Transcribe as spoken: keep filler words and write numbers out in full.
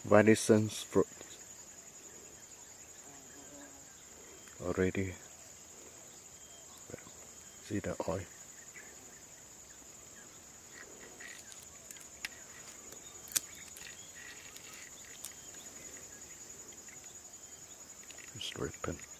virescens fruit already. See the oil. It's ripened.